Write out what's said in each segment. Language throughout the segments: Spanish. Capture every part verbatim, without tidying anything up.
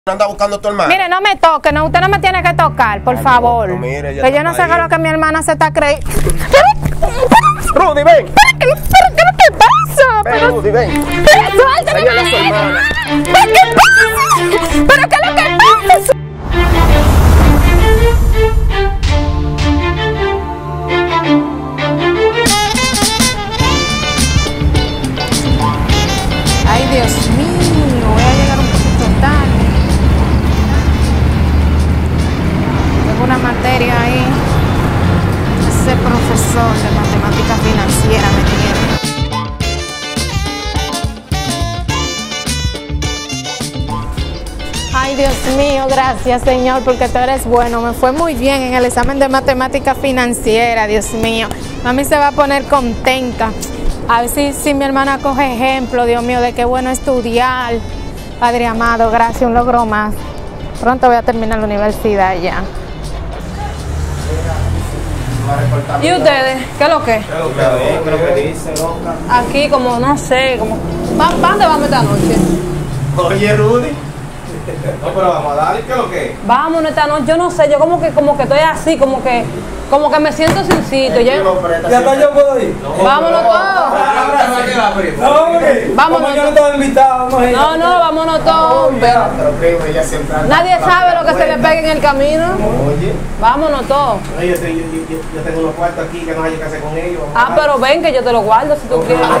Anda buscando a tu hermana. Mire, no me toque, no, usted no me tiene que tocar, por Ay, favor. no, mire, que yo no sé qué es lo que mi hermana se está creyendo. Rudy, ven. ¿Pero qué pasa? Ven, Pero, Rudy, ven. pero suéltame. Señala a su hermana. ¿Pero qué pasa? ¿Pero qué es lo que pasa? Ay, Dios mío, voy a llegar un poquito tarde. Tengo una materia ahí. Ese profesor de matemática financiera me tiene. Ay, Dios mío, gracias, Señor, porque tú eres bueno. Me fue muy bien en el examen de matemática financiera, Dios mío. Mami se va a poner contenta. A ver si, si mi hermana coge ejemplo, Dios mío, de qué bueno estudiar. Padre amado, gracias, un logro más. Pronto voy a terminar la universidad ya. ¿Y ustedes? ¿Qué es lo que? ¿Qué es lo que dice, loca? Aquí como, no sé, como... ¿Para dónde vamos esta noche? Oye, Rudy. No, pero vamos a darle, ¿qué es lo que? Vámonos esta noche, yo no sé, yo como que como que estoy así, como que como que me siento sin sitio. Yo... ¿Y hasta yo puedo ir? No, Vámonos todos. No, hombre. Vámonos Como yo no todos. estaba invitado, imagínate. No, no, vámonos todos. Pero Pero primo, ella siempre anda- nadie sabe lo que se le pegue en el camino. Oye, Vámonos todos. No, yo, te- yo, yo, yo tengo unos cuartos aquí que no hay que hacer con ellos. Ah, pero ven que yo te lo guardo si tú quieres.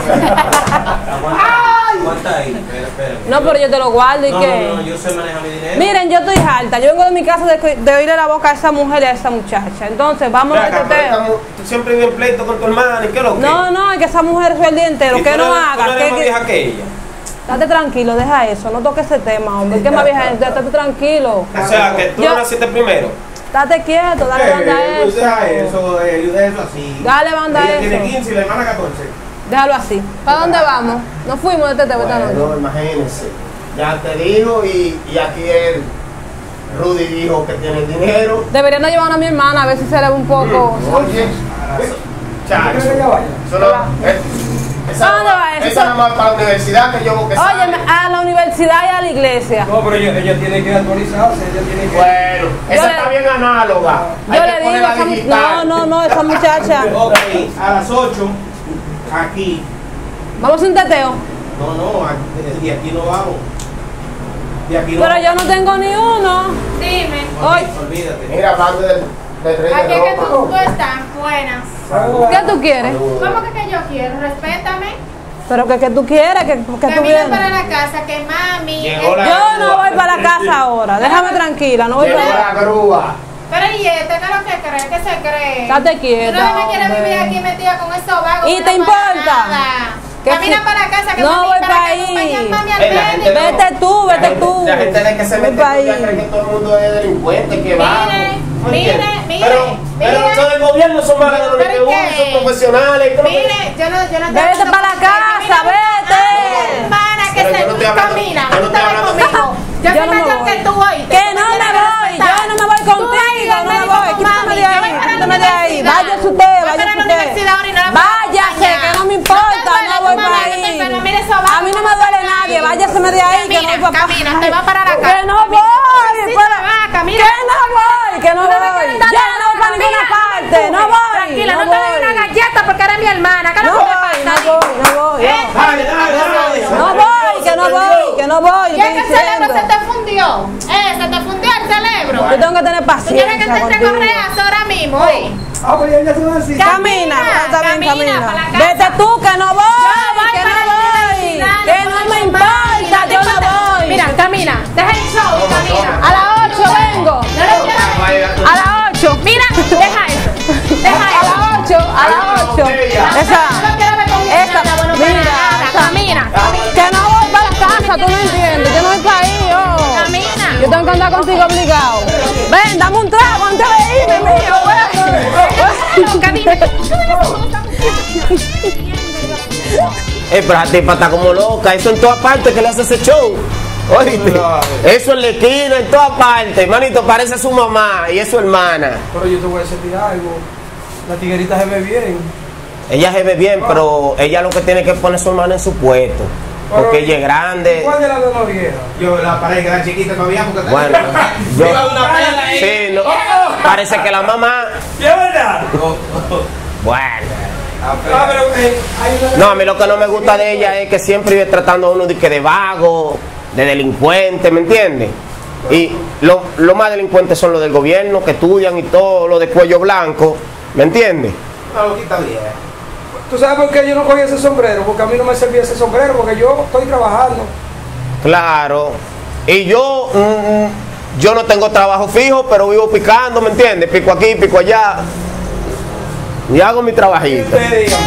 Aguanta ahí, espera, espera. No, pero yo te lo guardo y No, que... no, no, yo sé manejar mi dinero. Miren, yo estoy harta. Yo vengo de mi casa de, de oírle la boca a esa mujer y a esa muchacha. Entonces, vamos a Ven acá, este pero tema. estamos- tú siempre vives en pleito con tu hermana, ¿y qué es lo que? No, no, es que esa mujer fue el día entero. ¿Y Que tú no eres- haga. tú eres que- más que- vieja que ella? Date tranquilo, deja eso. No toques ese tema, hombre. ¿Qué más vieja es? Date tranquilo. O sea, que tú Yo- no naciste primero. Date quieto, dale banda a Eh, eso. deja eso, eh, deja eso así. Dale banda a Ella tiene eso. quince y la hermana catorce. Déjalo así. ¿Para dónde vamos? Nos fuimos de este tema esta noche. Bueno, imagínense. Ya te dijo y, y aquí él, Rudy dijo que tiene dinero. Deberían de llevar a mi hermana a ver si se le ve un poco. Oye, chacho. ¿Quieres que ella vaya? Solo, eh, esa ¿A dónde va eso? esa nada más para la universidad que yo que Oye, sale. a la universidad y a la iglesia. No, pero ella, ella tiene que actualizarse, ella tiene que... Bueno, esa le- está bien análoga. Hay Yo que le digo ponerla a esa mu- digital. No, no, no, esa muchacha. Ok, a las ocho, aquí. Vamos a un teteo. No, no, aquí- de aquí no vamos. De aquí no Pero vamos. yo no tengo ni uno. Dime, Ay, Olvídate. Mira, hablando del, del rey aquí de es que tú, Roma. tú estás, buenas. ¿qué tú quieres? ¿Cómo que, que yo quiero? Respétame. Pero que, que tú quieres, que, que tú Camina vienes. para la casa, que mami. Llegó eh, la- Yo no voy para la casa ahora. Déjame tranquila, no voy Llegó para la grúa. Pero y este, ¿qué es lo que cree? ¿Qué se cree? Estate Tú quieta, no me quieres hombre. vivir aquí metida con esos vagos. ¿Y que te no para importa? nada. ¿Qué Camina si- para la casa, que No mami, voy para pa' que ahí. acompañes mami al Eh, la gente médico. no- Vete tú, la vete gente- tú. La gente de que se Voy mete pa' ya ahí. cree que todo el mundo es delincuente, que va. Mire, mire, mire, Pero, mire. pero todos el gobierno son malos, los ¿Pero que uno qué? son profesionales. ¿qué es lo que- Mire, yo no, yo no te Vete hablando para la con usted, casa, camina. vete. Ay, hermana, que Pero se yo no estoy hablando- camina. yo no Tú estoy te vas hablando- conmigo. Yo Yo soy no me mayor voy. que tú hoy. Que no me voy, yo no me voy contigo, no me voy. Quítame de ahí, quítame de ahí. Váyase usted, váyase usted. Váyase, que no me importa, no voy para ahí. A mí no me duele nadie, váyaseme de ahí, que no voy para Camina, te va para la casa. Que no voy, Sí, para- se va, camina. que no voy, que no Tú me voy. quieres dar Ya la no voy para mano, ninguna mira, parte, tú, no voy. Tranquila, no no te doy una voy. galleta porque eres mi hermana. ¿Qué es No lo que te voy, no pasa? voy, no voy. ¿Eh? Dale, dale, dale. No voy, que no voy, que no voy. Y es estoy que el cerebro diciendo. se te fundió. Eh, se te fundió el cerebro. Yo tengo que tener Tú quieres que paciencia te entre contigo. correas ahora mismo, ¿eh? Ah, pues ella se va así. Camina, está bien, camina camina. para la casa. Vete tú, que no voy, voy que para no la voy, universidad, que no no puedo me chupar, importa, no te yo no importa. voy. Mira, camina, deja el show, camina. A las ocho vengo. No le quiero- A las ocho. Mira, deja eso. Deja A eso. las ocho, a las ocho. Esa, No lo quiero ver con mi esa, hermana, bueno, para mira, nada. esa. Camina, Que no voy para la casa, tú no entiendes. Yo no voy para ahí, yo. camina. Yo tengo que andar contigo obligado. Ven, dame un trago antes de irme, mío, ven. Camina. Eh, pero la tipa está como loca. Eso en todas partes que le hace ese show. Oíste. Eso en la esquina, en todas partes. Manito, parece su mamá y es su hermana. Pero yo te voy a decir algo. La tiguerita se ve bien. Ella se ve bien, pero ella lo que tiene que poner su hermana en su puesto. porque ella es grande. ¿Cuál de las dos Noriega? Yo la pareja era chiquita todavía porque Bueno, yo, iba una pela ahí. sí, no, parece que la mamá, ¿Sí es verdad? bueno. Ah, pero eh, hay una... No, a mí lo que no me gusta de ella es que siempre vive tratando a uno de, que de vago, de delincuente, ¿me entiendes? Y lo- los más delincuentes son los del gobierno, que estudian y todo, los de cuello blanco, ¿me entiendes? Una loquita vieja. ¿Tú sabes por qué yo no cogí ese sombrero? Porque a mí no me servía ese sombrero, porque yo estoy trabajando. Claro. Y yo, mm, mm, yo no tengo trabajo fijo, pero vivo picando, ¿me entiendes? Pico aquí, pico allá. Y hago mi trabajito. Ustedes digan.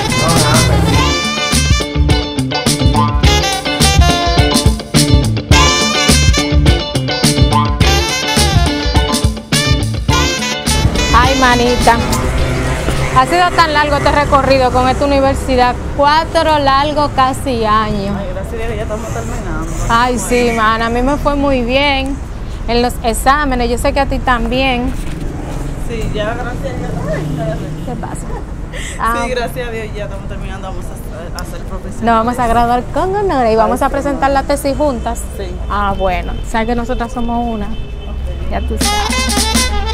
Ay, manita. Ha sido tan largo este recorrido con esta universidad. Cuatro largos casi años. Ay, gracias a Dios, ya estamos terminando. Ay, sí, mana. A mí me fue muy bien en los exámenes. Yo sé que a ti también. Sí, ya gracias a Dios. Ay, ¿Qué pasa? Ah, sí, gracias a Dios, ya estamos terminando. Vamos a, a ser profesionales. nos vamos a graduar con honor y vamos a presentar la tesis juntas. Sí. Ah, bueno. Sabes que nosotras somos una. Ya tú sabes.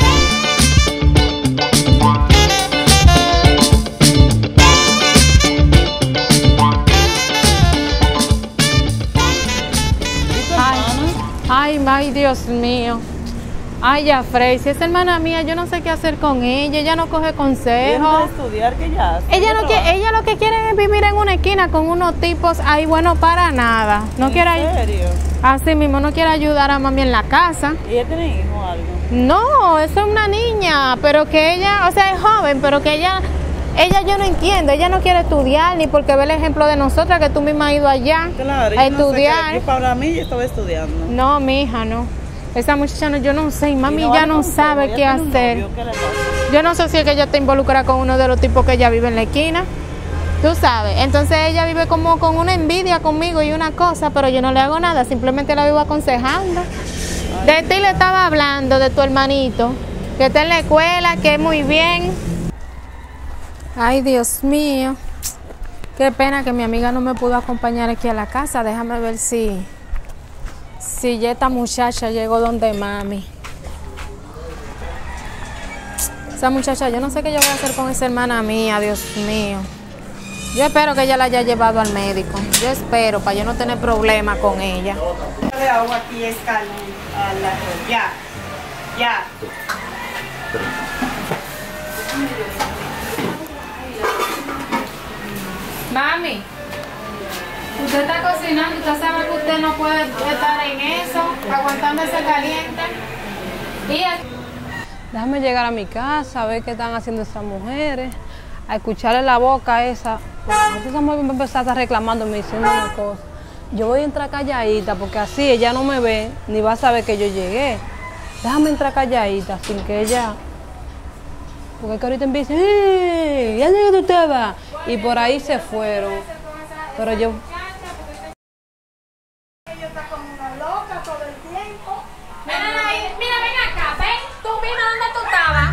Ay, ay, Dios mío. Ay, ya, Frey, si es hermana mía, yo no sé qué hacer con ella. Ella no coge Deja consejos. de estudiar, que ya hace. Ella no Ya quiere, trabaja. ella lo que quiere es vivir en una esquina con unos tipos ahí, bueno, para nada. No ¿En quiere, serio? así mismo, no quiere ayudar a mami en la casa. ¿Y ella tiene hijo o algo? No, eso es una niña, pero que ella, o sea, es joven, pero que ella, ella yo no entiendo, ella no quiere estudiar ni porque ve el ejemplo de nosotras que tú misma has ido allá Claro, a yo no sé estudiar. qué- yo para mí yo estaba estudiando. No, mi hija, no. Esa muchacha no, yo no sé, y mami Y ya vale no consejo, sabe ella qué tiene un hacer. novio, ¿qué le pasa? Yo no sé si es que ella está involucrada con uno de los tipos que ella vive en la esquina. Tú sabes, entonces ella vive como con una envidia conmigo y una cosa, pero yo no le hago nada, simplemente la vivo aconsejando. De ti le estaba hablando, de tu hermanito, que está en la escuela, que es muy bien. Ay, Dios mío. Qué pena que mi amiga no me pudo acompañar aquí a la casa. Déjame ver si, si ya esta muchacha llegó donde mami. Esa muchacha, yo no sé qué yo voy a hacer con esa hermana mía, Dios mío. Yo espero que ella la haya llevado al médico. Yo espero, para yo no tener problema con ella. De agua aquí escalón a la ya, ya. Mami, usted está cocinando, usted sabe que usted no puede estar en eso, aguantando ese caliente. Y Déjame llegar a mi casa, a ver qué están haciendo esas mujeres, a escucharle la boca a esa. Porque esa mujer va a empezar a estar reclamándome, diciéndome cosas. Yo voy a entrar calladita, porque así ella no me ve, ni va a saber que yo llegué. Déjame entrar calladita, sin que ella... Porque es que ahorita empieza, ¡eh! ¿Y dónde usted va? Y por ahí se fueron. Pero yo... Mira, ven acá, ven. Tú mira dónde tú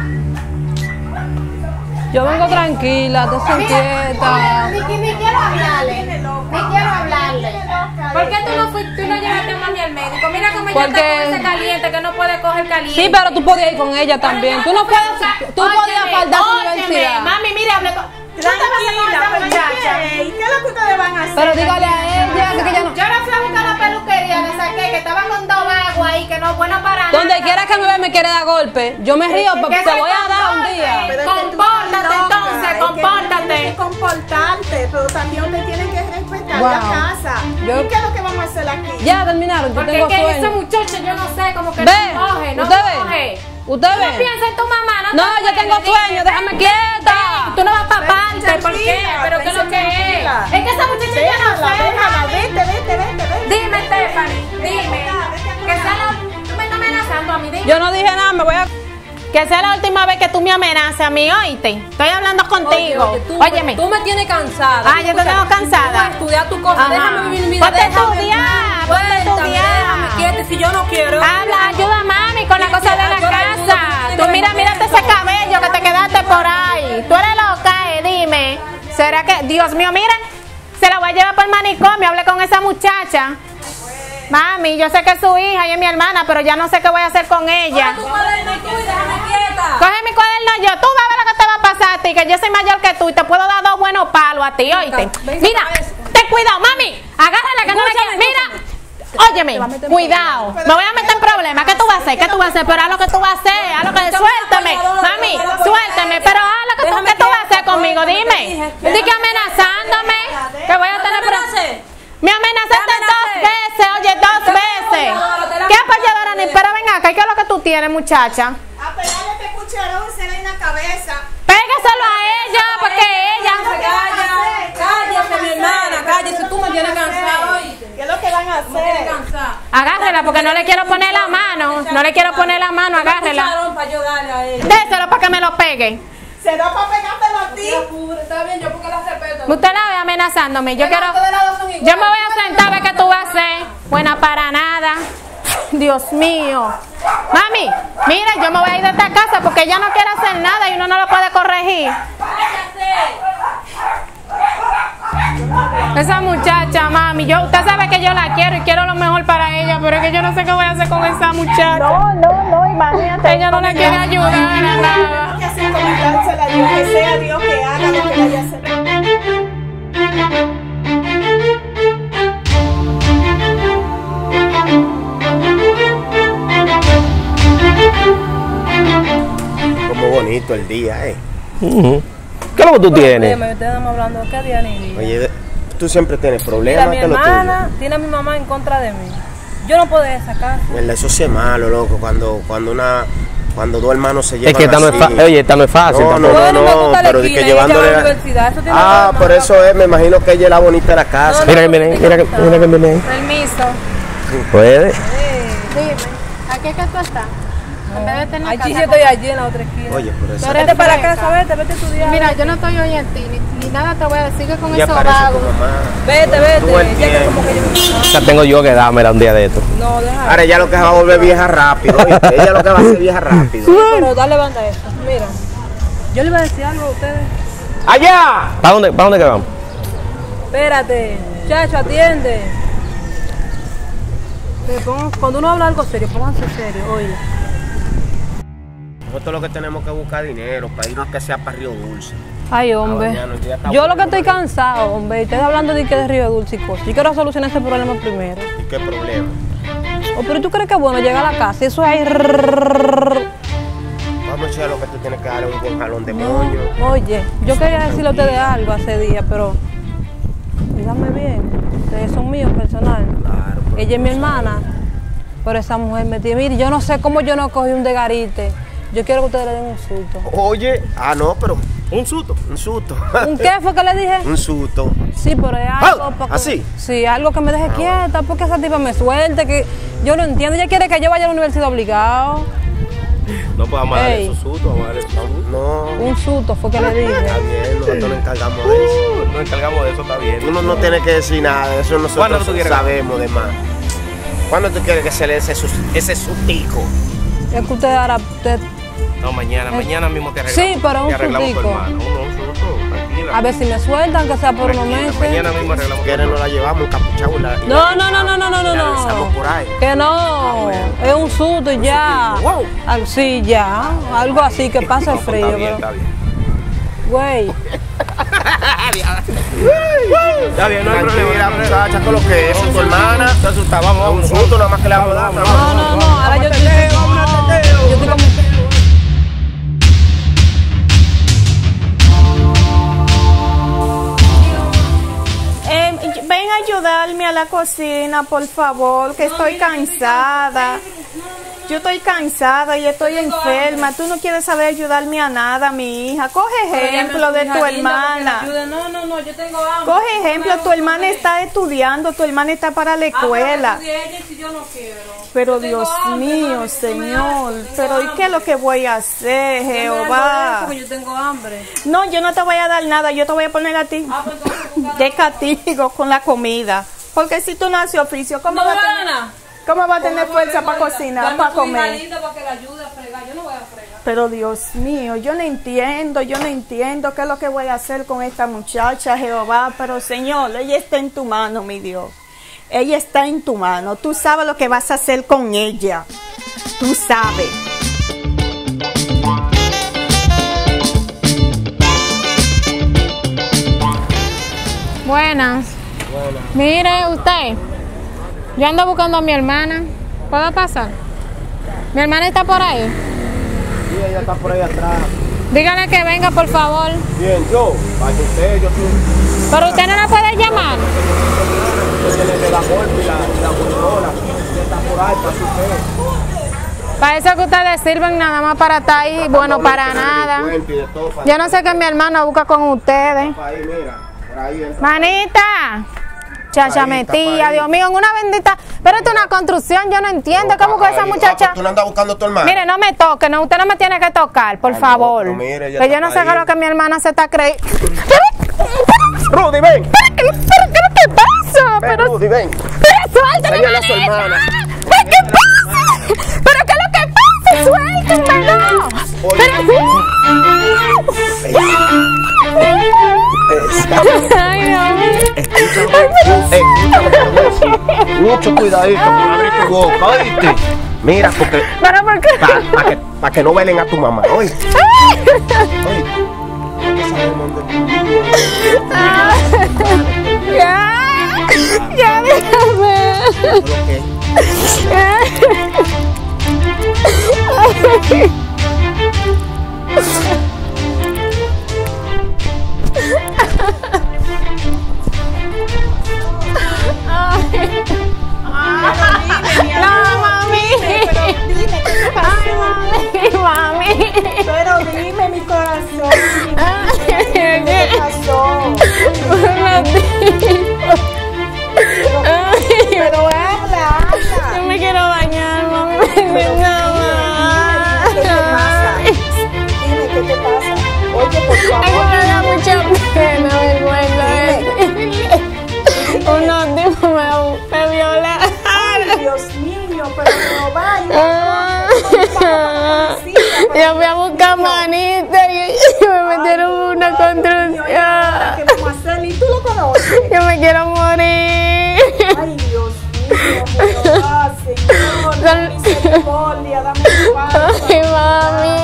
estabas. Yo vengo tranquila, te inquieta. Ni, ni quiero hablarle. Ni quiero hablarle. ¿Por qué tú no fuiste, tú no llevaste a mami al médico? Mira cómo ella está Porque- con ese caliente que no puede coger caliente. Sí, pero tú podías ir con ella también. Tú no puedes... Tú podías faltar a su Óyeme, universidad. mami, mire, hable con... ¿Tú te vas a con esta muchacha? ¿Y qué es lo que ustedes van a hacer? Pero dígale a ella que ella no... Yo la fui a buscar a la peluquería, le saqué que estaban con dos agua ahí, que no es bueno para nada. Donde quiera que me ve me quiere dar golpe. Yo me río, pero Que te se voy a dar un comporte. día. Pero es que tú Compórtate, estás loca, entonces, es que compórtate. tú tienes que comportarte, pero también te tienen que respetar Wow. la casa. Yo- ¿Y qué es lo que vamos a hacer aquí? Ya terminaron, yo Porque tengo es que ese sueño. muchacho, yo no sé, como que Ve, no coge, no usted coge. ve, usted ¿Tú no ve. piensas en tu mamá? No, No, te yo tengo acuerdas, sueño, dime, déjame ven, quieta. ven, Tú no vas para Ven, parte, ¿por qué? tranquila, ¿Pero qué es lo ven, que es? tranquila. Es que esa muchacha ya no Déjala, sé, déjala, mami. vete, vete, vete, vete. Dime, Stephanie, dime. Que sea la... Tú me estás amenazando a mí, dime. Yo no dije nada, me voy a... Que sea la última vez que tú me amenaces a mí, oíste. Estoy hablando contigo. Oye, tú, Óyeme. tú me tienes cansada. Ah, yo te tengo cansada. Tú vas a estudiar tu cosa, Ajá. déjame vivir mi vida. Ponte a déjame- estudiar, ponte a Suéltame, estudiar. déjame quieta, si yo no quiero. Habla, ayuda a mami con la cosa de la Ayuda al mundo, casa. tú Tú tienes mira, que mírate ver ese todo. cabello que te quedaste por ahí. Tú eres loca, eh, dime. ¿Será que, Dios mío, miren? se la voy a llevar por el manicomio, hablé con esa muchacha. Mami, yo sé que es su hija y es mi hermana, pero ya no sé qué voy a hacer con ella. Coge tu cuaderno y tú y déjame quieta. Coge mi cuaderno yo, tú vas a ver lo que te va a pasar a ti, que yo soy mayor que tú y te puedo dar dos buenos palos a ti, oíste. Mira, ten cuidado, mami, agárrala que no la quieres. Mira, óyeme, cuidado, me voy a meter en problemas. ¿Qué tú vas a hacer? ¿Qué tú vas a hacer? Pero haz lo que tú vas a hacer, haz lo que suéltame, mami, suéltame, pero haz lo que tú, ¿qué tú vas a hacer conmigo? Dime, di que amenazándome, que voy a tener problemas. Me amenazaste dos veces, oye, dos veces. ¿Qué apoyadora ni? Pero ven acá, ¿qué es lo que tú tienes, muchacha? A pegarle este cucharón y se le en la cabeza. Pégaselo a ella, porque ella... Calla, cállate, mi hermana, cállate, tú me tienes cansado, oíste. ¿Qué es lo que van a hacer? Agárrela, porque no le quiero poner la mano. No le quiero poner la mano, agárrela. Para yo darle a ella. Déselo para que me lo pegue. Se da para pegártelo a ti. Está bien, yo porque la respeto. Usted la ve amenazándome. Yo quiero... Yo me voy a sentar a ver qué tú vas a hacer. Buena para nada. Dios mío. Mami, mira, yo me voy a ir de esta casa porque ella no quiere hacer nada y uno no lo puede corregir. Esa muchacha, mami, yo, usted sabe que yo la quiero y quiero lo mejor para ella, pero es que yo no sé qué voy a hacer con esa muchacha. No, no, no, imagínate. Ella no le quiere ayudar en nada. Que hacer comentársela a Dios, que sea Dios que haga lo que vaya a hacer. Como bonito el día, eh. Uh-huh. ¿Qué es lo que tú tienes? Estamos hablando de qué día ni día. Oye, tú siempre tienes problemas. Mira, mi hermana tiene a mi mamá en contra de mí. Yo no puedo ir a esa casa. Eso sí es malo, loco, cuando, cuando una... Cuando dos hermanos se llevan Es que esta no es fácil. Oye, esta no es fácil. No, no, tampoco. no, no, no, pero de que llevándole... Ah, por eso es, me imagino que ella es la bonita de la casa. Mira que viene ahí, mira que, mira que viene ahí. Permiso. Puede. Dime, ¿aquí es que tú estás? En vez de tener Allí casa yo estoy allí en la otra esquina. Oye, por eso... Tú eres Vete para fresca. casa, vete, vete a estudiar. Mira, yo no estoy hoy en ti, ni, ni nada te voy a decir que con Ya esos aparece tu vagos. mamá. Vete, Tú vete. Ya que entiendes. como que yo... O sea, tengo yo que dármela un día de esto. No, deja. Ahora ella lo que se va a volver vieja rápido, ¿oíste? Ella lo que va a hacer vieja rápido. Sí, pero dale banda a eso. Mira, yo le iba a decir algo a ustedes. ¡Allá! ¿Para dónde, para dónde que vamos? Espérate, chacho, atiende. Te pongo- Cuando uno habla algo serio, pónganse serio, oye. Nosotros lo que tenemos que buscar dinero para irnos que sea para Río Dulce. Ay, Ah, hombre. mañana, el día está Yo lo bueno, que estoy ¿no? cansado, hombre. Y ustedes hablando de que de Río Dulce y cosas. Yo quiero solucionar ese problema primero. ¿Y qué problema? Oh, pero tú crees que es bueno llegar a la casa y eso es ahí. rrrr. Vamos a echar lo que tú tienes que darle un buen jalón de moño. Oye, yo quería decirle a ustedes algo hace día, pero díganme bien. Ustedes son míos personal. Claro, pero Ella es mi tú hermana. Pero esa mujer me tiene. Mire, yo no sé cómo yo no cogí un degarite. Yo quiero que ustedes le den un susto. Oye, ah, no, pero un susto, un susto. ¿Un qué fue que le dije? Un susto. Sí, pero es algo. Ah, para que- ¿así? Sí, algo que me deje Ah, quieta, porque esa tipa me suelte, que yo no entiendo. Ella quiere que yo vaya a la universidad obligado. No podemos darle Ey. esos sustos, vamos a darle esos sustos. No, Un susto fue que le está dije. bien, nosotros nos encargamos de eso. Nos encargamos de eso, está bien. Tú no, no tienes que decir nada, de eso ¿Cuándo nosotros tú quieres? sabemos de más. ¿Cuándo tú quieres que se le dé ese, sus- ese sustico? Es que ustedes ahora. Usted, No, mañana, mañana mismo te arreglamos. Sí, pero un te arreglamos tu sustico. hermano. Un, un susto, tranquila. a ver si me sueltan, que sea por unos Tranquila, meses. mañana mismo arreglamos Si tu quieres nos hermano. la llevamos encapuchado y la... y No, la- no, no, no, no, no, no, y la besamos por ahí. no. Que no. Es un susto y ya. sustito, wow. Al- Sí, ya. Algo así que pase No, pues, frío. está bien, pero- está bien. Güey. Está bien, no hay problema. Tranquila, muchacha, con lo que es, es tu hermana. Te asusta, vamos, Es un vamos. susto nada más que le vamos a dar. No, no, no. Ahora yo estoy. Yo estoy como. Eh, ven a ayudarme a la cocina, por favor, que estoy cansada. Yo estoy cansada y estoy enferma. Tú no quieres saber ayudarme a nada, mi hija. Coge ejemplo de tu hermana. No, no, no, yo tengo hambre. Coge ejemplo, tu hermana está estudiando, tu hermana está para la escuela. Yo no quiero. Pero Dios mío, Señor, pero ¿y qué es lo que voy a hacer, Jehová? Porque yo tengo hambre. No, yo no te voy a dar nada, yo te voy a poner a ti Ah, pues entonces, de castigo con la comida. Porque si tú no haces oficio, ¿cómo no va me a van a tener, nada. cómo va a tener fuerza para cocinar, para comer? Para que la ayude a fregar. Yo no voy a fregar. Pero Dios mío, yo no entiendo, yo no entiendo qué es lo que voy a hacer con esta muchacha, Jehová. Pero Señor, ella está en tu mano, mi Dios. Ella está en tu mano. Tú sabes lo que vas a hacer con ella. Tú sabes. Buenas. Buenas. Mire usted, yo ando buscando a mi hermana. ¿Puedo pasar? Mi hermana está por ahí. Sí, ella está por ahí atrás. Dígale que venga, por favor. Bien, yo, vaya usted, yo estoy... Pero usted no la puede llamar. Usted tiene de la golpe y la, y la controla. Usted está por ahí, pase usted. Parece que ustedes sirven nada más para estar ahí, bueno, para nada. Yo no sé qué mi hermana busca con ustedes. Ahí, mira, por ahí entra. Manita, chacha metía, Dios mío, en una bendita. Pero esto es una construcción, yo no entiendo. ¿Qué busca esa muchacha? ¿Tú no andas buscando a tu hermana? Mire, no me toque, no, usted no me tiene que tocar, por Ay, favor. no, mire, Que yo no sé qué es lo que mi hermana se está creyendo. Rudy, ven. ¿Pero qué pasa? Ven, Pero, Rudy, ven. pero suélteme, Señala a su hermana. ¿Pero qué pasa? ¿Pero qué es lo que pasa? Suéltemelo. Pero ay, Dios mío. Mucho cuidadito con abrir tu boca, ¿oíste? Mira, porque... ¿Pero por qué? Para pa que, pa que no bailen a tu mamá, ¿oíste? Ya, ya déjame. No, mami. Ay, mami, mami. Pero dime, mi corazón. ¿Qué pasó? Pero habla, habla. Yo me quiero bañar, mami. Me Pero siento mal. ¿qué te pasa? Dime, ¿qué te pasa? Oye, por Ay, favor. me da mucha pena, vergüenza. Unos tipos me, me violaron. Ay, Dios mío, pero no vaya. Yo fui a buscar manita y, y me metieron en una construcción. ¿Qué vamos a hacer? ¿Y tú lo conoces? Yo me quiero morir. Ay, Dios mío, Jehová, Señor, dame misericordia, dame paz. Ay, mami.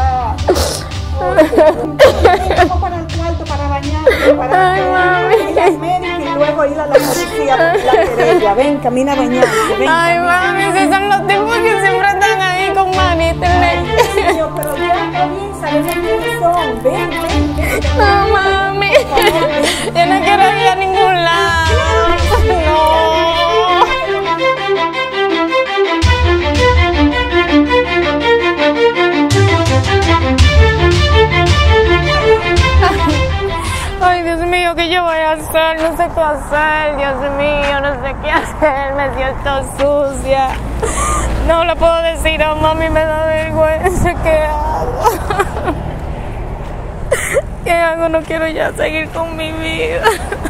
Vamos para el cuarto para bañarte, para Ay, ir mami. al médico y luego ir a la policía por la querella. Ven, camina a bañarte, ven. Ay, mami, si son los tipos que siempre están ahí con manita. Ay, Dios mío, pero ya está bien, sabemos quiénes son. Ven, ven, ven. No, mami. Yo no quiero ir a ningún lado. No. Ay, Dios mío, ¿qué yo voy a hacer? No sé qué hacer, Dios mío, no sé qué hacer, me siento sucia. No le puedo decir a mami, me da vergüenza, ¿qué hago? ¿Qué hago? No quiero ya seguir con mi vida.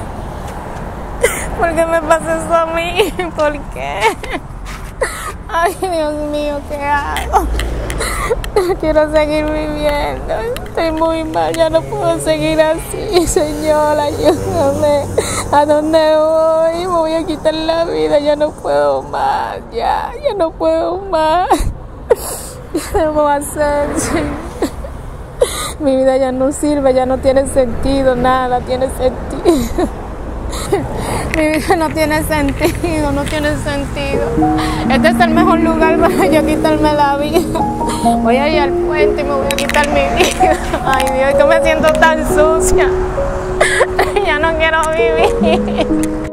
¿Por qué me pasa eso a mí? ¿Por qué? Ay, Dios mío, ¿qué hago? No quiero seguir viviendo. Estoy muy mal, ya no puedo seguir así. Señor, ayúdame. ¿A dónde voy? Me voy a quitar la vida. Ya no puedo más. Ya, ya no puedo más. ¿Qué voy a hacer, Señor? Mi vida ya no sirve, ya no tiene sentido. Nada tiene sentido. Mi vida no tiene sentido, no tiene sentido. Este es el mejor lugar para yo quitarme la vida. Voy a ir al puente y me voy a quitar mi vida. Ay, Dios, que me siento tan sucia. Ya no quiero vivir.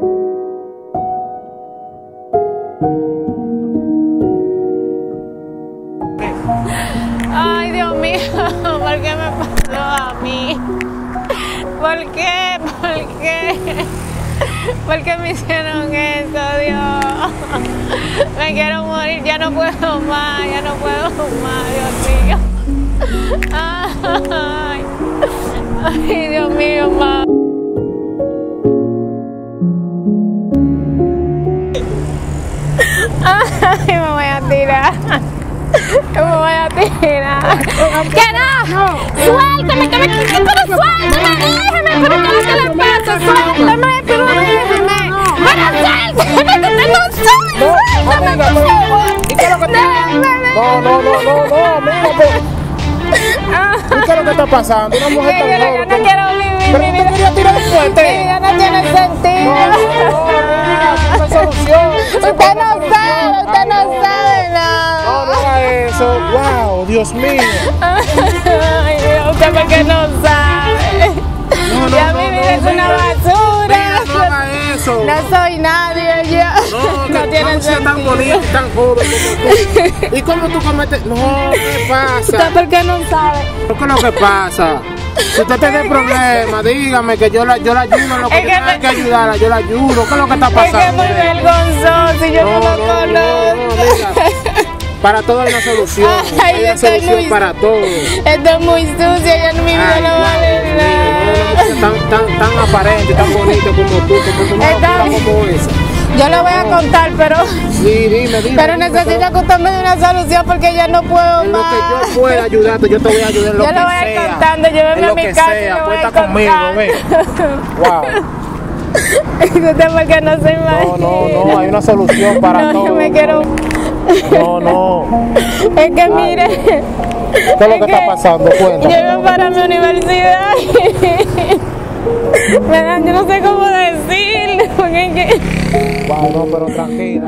Ay, Dios mío, ¿por qué me pasó a mí? ¿Por qué? ¿Por qué? ¿Por qué me hicieron eso, Dios? Me quiero morir, ya no puedo más, ya no puedo más, Dios mío. Ay, ay, Dios mío, mamá. Ay, me voy a tirar. Me voy a tirar. mentira. ¡Que no! ¡Suéltame! ¡Que me pero suéltame! ¡Déjame! ¿Pero qué es lo que le pasa? ¡Suéltame! ¡Pero déjame! ¡Pero suéltame! ¡Que te no suéltame! ¡Por favor! ¿Y qué es lo que te... No, no, no, no, no, mira, pues... ¿Y qué es lo que está pasando? Una mujer tan joven. Yo no quiero vivir. ¿Pero usted quería tirar el puente? Mi vida no tiene sentido. No, no, no, no, solución. Usted no sabe, usted no sabe nada. No, no haga eso. Wow, Dios mío. Ay, Dios, usted porque no sabe. No, no, ya no, mi vida no, es una mira. basura. Mira, no haga eso. No soy nadie ya. No, No que tiene no sea tan sentido. bonita y tan joven como tú. ¿Y cómo tú cometes? No, ¿qué pasa? Usted porque no sabe. ¿Qué es lo que pasa? Si usted tiene problemas, dígame que yo la, yo la ayudo en lo que Es yo que tenga me- que ayudarla, yo la ayudo. ¿Qué es lo que está Es que es pasando? muy vergonzoso y yo no, lo no, no, conozco. mira. Para todo hay una solución. Ay, Hay una estoy solución muy- para todo. Esto es muy sucio, ya en mi vida Ay, no vale Dios mío, nada. no, no, tan, tan, tan aparente, tan bonito como tú, como tú, una Está locura bien. como esa. Yo lo voy a contar, pero, Sí, dime, dime. pero dime, necesito pero que usted me dé una solución porque ya no puedo en lo más. que yo pueda ayudarte, yo te voy a ayudar en lo Yo que lo voy a ir sea. contando, lléveme en a lo mi que casa y sea, lo voy a cuenta conmigo, contar. ven. Wow. Usted porque no se imagina. No, no, no, hay una solución para No, todo. me quiero... No, no. Es que mire... ¿Qué es lo que está pasando? Yo Cuéntame. iba para mi universidad y... me dan- yo no sé cómo decirle, porque es que... Wow, no, pero tranquila.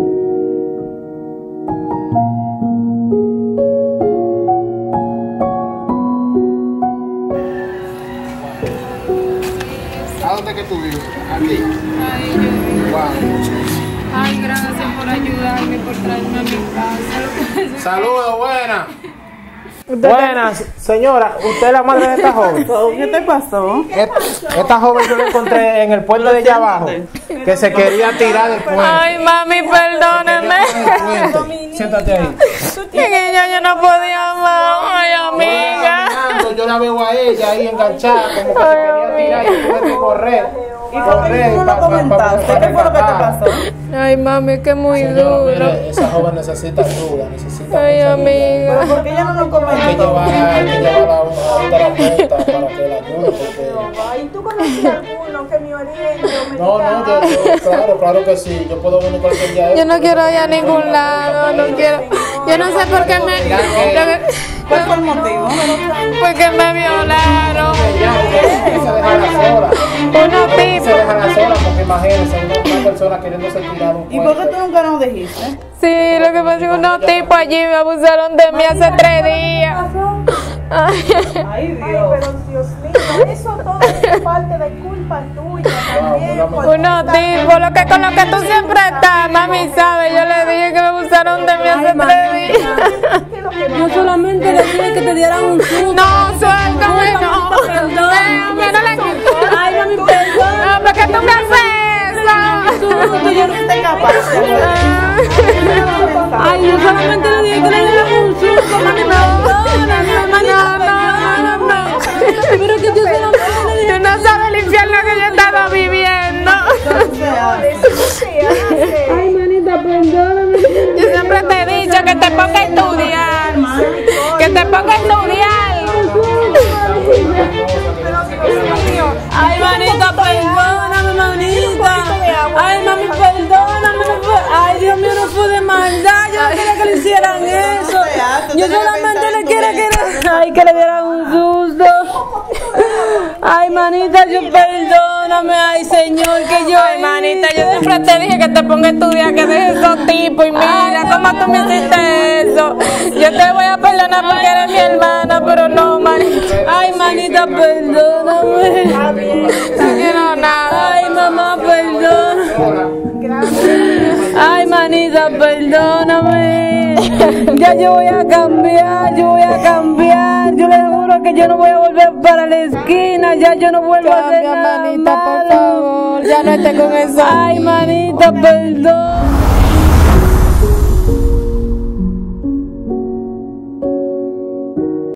¿A dónde que tú vives? Aquí. Wow. Ay, gracias por ayudarme, por traerme a mi casa. Saludos, buenas. Buenas, señora, ¿usted es la madre de esta joven? ¿Qué te pasó? Et- Esta joven yo la encontré en el puente de allá abajo, que se quería tirar del puente. Ay, mami, perdóneme. Puente. Siéntate ahí. Que yo, yo no podía más. Ay, amiga. Caminando, yo la veo a ella ahí enganchada, como que se quería tirar y tuve que correr. ¿Y por qué tú no lo comentaste? ¿Qué fue lo que te pasó? Ay, mami, que muy Señora, duro. mire, esa joven necesita ayuda, necesita Ay, mucha ayuda. amiga. ¿Por qué ella no lo Hay que comentó? llevarla, hay que llevarla a un a un terapeuta para que la ayude, porque... ¿Y tú conocías alguno que me oriente o me No, no, yo, yo, claro, claro que sí, yo puedo venir cualquier día. Yo no quiero ir a ningún lado, no quiero. Yo no sé por qué me. ¿Cuál fue el motivo? Porque me violaron. Ya, usted se deja la sola. Unos Se tipos. deja la sola porque imagínense, una, una persona queriéndose tirar un ¿Y por qué puente. tú nunca nos dijiste? Sí, lo que pasa es que unos tipos allí me abusaron de mí hace tres días. Ay. Ay, Dios. Pero Dios mío, eso todo es parte de culpa tuya también. por Unos tipos, lo que con lo que tú siempre estás, mami sabe, yo le dije que me abusaron de mí hace tres días. Yo solamente le dije que te dieran un susto. No, suéltame, no. Déjame, no le Ay, mami, perdón. No, porque tú me haces eso. Yo no estoy capaz. Ay, yo solamente le dije que le dieran un susto. Mami, perdóname, mami, No, no, no, no. pero que yo solamente le dije. Tú no sabes el infierno que yo he estado viviendo. Ay, manita, perdóname. Yo siempre te he dicho que te ponga a estudiar. Que te ponga a estudiar. Ay, manita, perdóname, manita. Ay, mami, perdóname. No fue- Ay, Dios mío, no fue de maldad. Yo no quería que le hicieran eso. Yo solamente le quiero que le... Ay, que le dieran un susto. Ay, manita, yo perdóname. Ay, Señor, que yo... Ay, manita, yo siempre te dije que te ponga a estudiar, que dejes esos tipos. Y mira cómo tú me hiciste eso. Yo te voy a perdonar porque eres mi hermana, pero no, manita. Ay, manita, perdóname. No quiero nada. Ay, mamá, perdón. Ay, manita, perdóname. Ya yo voy a cambiar, yo voy a cambiar. Yo le juro que yo no voy a volver para la esquina. Ya yo no vuelvo a hacer Cambia, nada manita, por malo. favor. Ya no esté con eso. Ay, manita, perdón.